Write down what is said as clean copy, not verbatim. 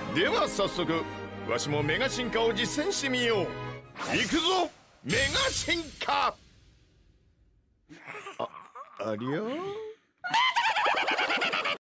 では早速わしもメガ進化を実践してみよう。行くぞメガ進化。ありゃ。